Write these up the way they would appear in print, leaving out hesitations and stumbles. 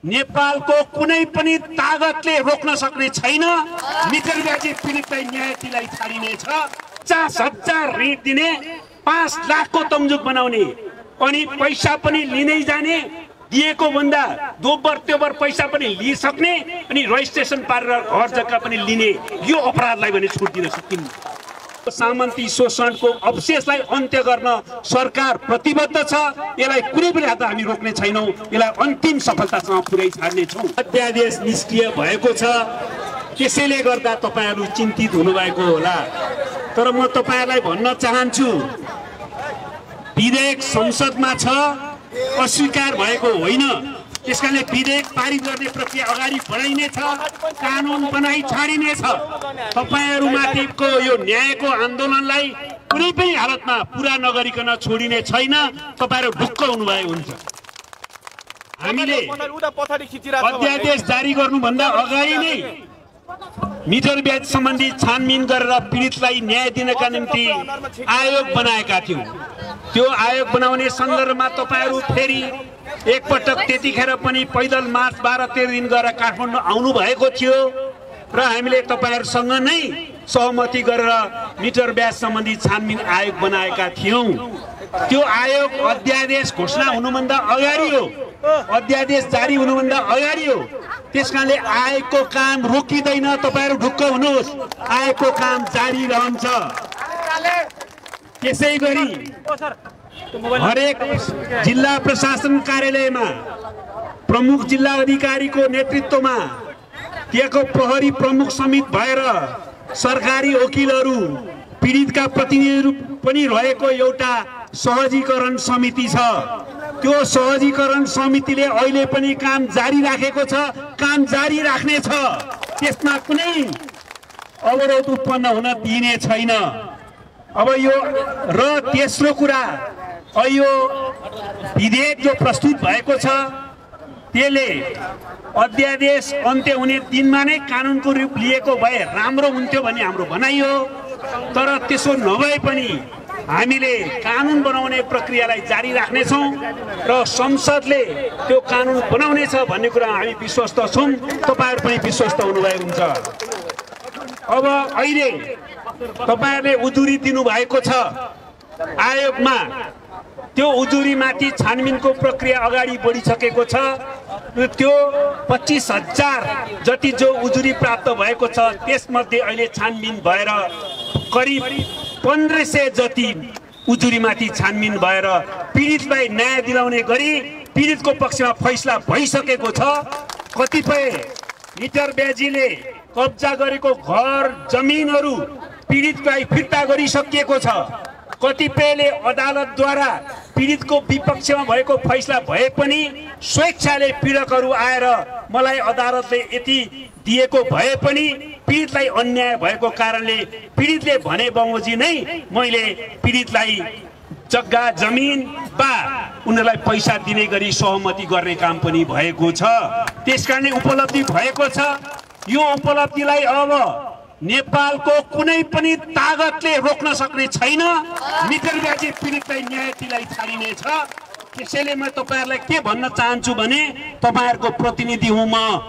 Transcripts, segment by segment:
नेपालको कुनै पनि तागतले रोक्न सक्ने छैन। मिटर ब्याजी पीडितलाई न्याय दिलाई छाडिनेछ। 50,000 ऋण दिने, 5 लाखको तमजुक बनाउने अनि पैसा पनि लिनै जाने, दिएको भन्दा दोब्बर त्योबर पैसा पनि लिइसक्ने अनि रजिस्ट्रेसन पारेर घर जग्गा पनि लिने, यो अपराधलाई भने छुट दिन सकिन्न। सामन्ती शोषणको अवशेषलाई अन्त्य गर्न सरकार प्रतिबद्ध छ। यसलाई कुनै पनि हात हामी रोक्ने छैनौँ। यसलाई अन्तिम सफलतासँग पुर्याइ छाड्नेछौँ। अध्यादेश निष्क्रिय भएको छ, त्यसैले गर्दा तपाईहरु चिन्तित हुनुभएको होला। तर म तपाईहरुलाई भन्न चाहन्छु, विधेयक संसदमा छ, अस्वीकार भएको होइन। त्यसकारणले विधेयक पारित गर्ने प्रक्रिया अगाडि बढाइनेछ, कानुन बनाइ छाडिनेछ। तपाईहरुमाथिको यो न्यायको आन्दोलनलाई कुनै पनि हालतमा पूरा नगरिकन छोडिने छैन। तपाईहरु ढुक्क हुनुभएको हुन्छ। हामीले अध्यादेश जारी गर्नुभन्दा अगाडि नै मिटर ब्याज सम्बन्धी छानबिन गरेर पीडितलाई न्याय दिनका निम्ति आयोग बनाएका थियौं। त्यो आयोग बनाउने सन्दर्भमा तपाईहरु फेरि एकपटक त्यतिखेर पनि पैदल मार्च 12-13 दिन गरेर काठमाडौँ आउनु भएको थियो र हामीले तपाईहरुसँग नै सहमति गरेर मिटर ब्याज सम्बन्धी छानबिन आयोग बनाएका थियौं। त्यो आयोग अध्यादेश घोषणा हुनुभन्दा अगाडि हो, अध्यादेश जारी हुनुभन्दा अगाडि हो। त्यसकारणले आयोगको काम रोकिँदैन। तपाईहरु ढुक्क हुनुहोस्, आयोगको काम जारी रहन्छ। त्यसैगरी हरेक जिल्ला प्रशासन कार्यालयमा प्रमुख जिल्ला अधिकारीको नेतृत्वमा त्यहाँको प्रहरी प्रमुख समेत भएर सरकारी वकिलहरू, पीडितका प्रतिनिधिहरू पनि रहेको एउटा सहजीकरण समिति छ। त्यो सहजीकरण समितिले अहिले पनि काम जारी राखेको छ, काम जारी राख्नेछ। त्यसमा कुनै अवरोध उत्पन्न हुन दिइने छैन। अब यो र तेस्रो कुरा, यो विधेयक जो प्रस्तुत भएको छ त्यसले अध्यादेश अन्त्य हुने दिनमा नै कानुनको रूप लिएको भए राम्रो हुन्थ्यो भन्ने हाम्रो भनाइ हो। तर त्यसो नभए पनि हामीले कानुन बनाउने प्रक्रियालाई जारी राख्नेछौँ र संसदले त्यो कानुन बनाउनेछ भन्ने कुरा हामी विश्वस्त छौँ। तपाईहरु पनि विश्वस्त हुनुभएको हुन्छ। अब अहिले तपाईहरुले उजुरी दिनुभएको छ आयोगमा, त्यो उजुरीमाथि छानबिनको प्रक्रिया अगाडि बढिसकेको छ। त्यो 25,000 जति जो उजुरी प्राप्त भएको छ त्यसमध्ये अहिले छानबिन भएर करिब 1500 जति उजुरीमाथि छानबिन भएर पीडितलाई न्याय दिलाउने गरी पीडितको पक्षमा फैसला भइसकेको छ। कतिपय मिटर ब्याजीले कब्जा गरेको घर जमिनहरू पीडितलाई फिर्ता गरिसकिएको छ। कतिपयले अदालतद्वारा पीडितको विपक्षमा भएको फैसला भए पनि स्वेच्छाले पीडकहरू आएर मलाई अदालतले यति दिएको भए पनि पीडितलाई अन्याय भएको कारणले पीडितले भने बमोजी नै मैले पीडितलाई जग्गा जमिन वा उनीहरूलाई पैसा दिने गरी सहमति गर्ने काम पनि भएको छ। त्यसकारणले उपलब्धि भएको छ। यो उपलब्धिलाई अब नेपालको कुनै पनि तागतले रोक्न सक्ने छैन। मिटर ब्याजी पीडितलाई न्याय दिलाई छाडिनेछ। त्यसैले म तपाईहरुलाई के भन्न चाहन्छु भने तपाईहरुको प्रतिनिधि हुँ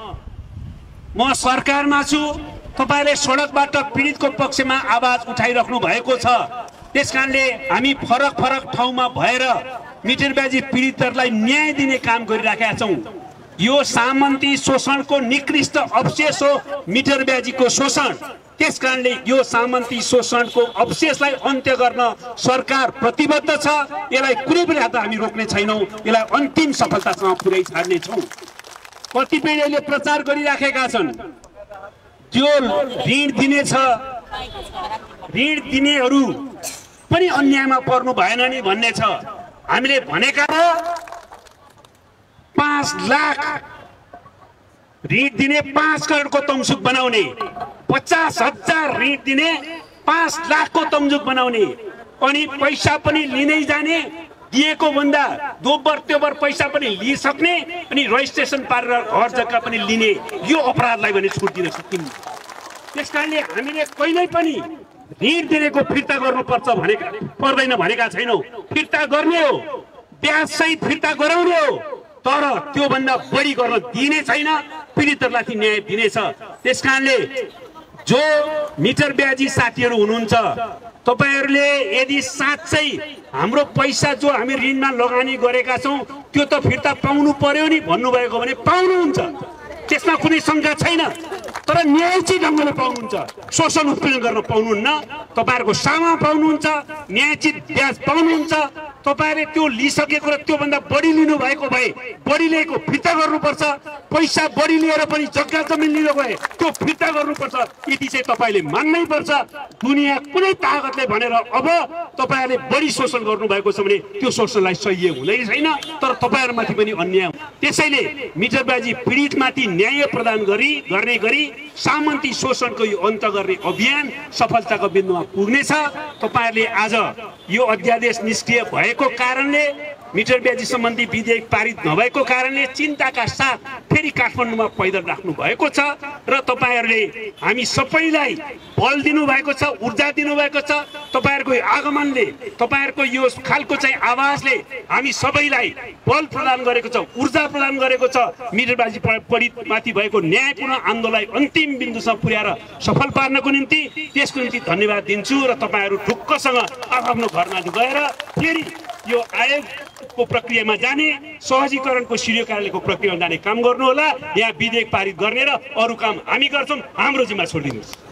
म सरकारमा छु। तपाईहरुले सडकबाट पीडितको पक्षमा आवाज उठाइराख्नु भएको छ। त्यसकारणले हामी फरक फरक ठाउँमा भएर मिटर ब्याजी पीडितहरूलाई न्याय दिने काम गरिराखेका छौँ। यो सामन्ती शोषणको निकृष्ट अवशेष हो मिटर ब्याजीको शोषण। त्यसकारणले यो सामन्ती शोषणको अवशेषलाई अन्त्य गर्न सरकार प्रतिबद्ध छ। यसलाई कुनै पनि हात हामी रोक्ने छैनौँ। यसलाई अन्तिम सफलतासँग पुर्याइ छाड्नेछौँ। कतिपयले प्रचार गरिराखेका छन् त्यो ऋण दिनेछ, ऋण दिनेहरू पनि अन्यायमा पर्नु भएन नि भन्ने छ। हामीले भनेका 5 लाख ऋण दिने 5 करोडको तमजुक बनाउने, 50,000 ऋण दिने 5 लाखको तमजुक बनाउने अनि पैसा पनि लिनै जाने, दिएको भन्दा दोब्बर त्योबर पैसा पनि लिइसक्ने अनि रजिस्ट्रेसन पारेर घर जग्गा पनि लिने, यो अपराधलाई भने छुट दिन सकिन्न। त्यसकारणले हामीले कहिल्यै पनि ऋण दिनेको फिर्ता गर्नुपर्छ पर्दैन भनेका छैनौँ। फिर्ता गर्ने हो, ब्याज सहित फिर्ता गराउने हो। तर त्योभन्दा बढी गर्न दिने छैन, पीडितहरूलाई न्याय दिनेछ। त्यसकारणले जो मिटर ब्याजी साथीहरू हुनुहुन्छ, तपाईहरूले यदि साँच्चै हाम्रो पैसा जो हामी ऋणमा लगानी गरेका छौँ त्यो त फिर्ता पाउनु पर्यो नि भन्नुभएको भने पाउनुहुन्छ, त्यसमा कुनै शङ्का छैन। तर न्यायचित ढङ्गले पाउनुहुन्छ, शोषण उत्पीडन गर्न पाउनुहुन्न। तपाईँहरूको सामा पाउनुहुन्छ, न्यायचित ब्याज पाउनुहुन्छ। तपाईँहरूले त्यो लिइसकेको र त्योभन्दा बढी लिनुभएको भए बढी लिएको फिर्ता गर्नुपर्छ। पैसा बढी लिएर पनि जग्गा जमिन लिनु गए त्यो फिर्ता गर्नुपर्छ। यति चाहिँ तपाईँले मान्नै पर्छ। दुनियाँ कुनै तागतले भनेर अब तपाईँहरूले बढी शोषण गर्नुभएको छ भने त्यो शोषणलाई सह्य हुँदैन छैन, तर तपाईँहरूमाथि पनि अन्याय। त्यसैले मिटरबाजी पीडितमाथि न्याय प्रदान गर्ने गरी सामन्ती शोषणको यो अन्त गर्ने अभियान सफलताको बिन्दुमा पुग्नेछ। तपाईँहरूले आज यो अध्यादेश निष्क्रिय भएको कारणले, मिटर ब्याजी सम्बन्धी विधेयक पारित नभएको कारणले चिन्ताका साथ फेरि काठमाडौँमा पैदल राख्नु भएको छ। र तपाईँहरूले हामी सबैलाई बल दिनुभएको छ, ऊर्जा दिनुभएको छ। तपाईँहरूको आगमनले, तपाईँहरूको यो खालको चाहिँ आवाजले हामी सबैलाई बल प्रदान गरेको छ, ऊर्जा प्रदान गरेको छ। मिटरबाजी पीडितमाथि भएको न्यायपूर्ण आन्दोलनलाई अन्तिम बिन्दुसम्म पुर्याएर सफल पार्नको निम्ति त्यसको निम्ति धन्यवाद दिन्छु। र तपाईँहरू ढुक्कसँग आफ्नो घरमा गएर फेरि यो आयोगको प्रक्रियामा जाने, सहजीकरणको सिडिओ कार्यालयको प्रक्रियामा जाने काम गर्नुहोला। यहाँ विधेयक पारित गर्ने र अरू काम हामी गर्छौँ, हाम्रो जिम्मा छोडिदिनुहोस्।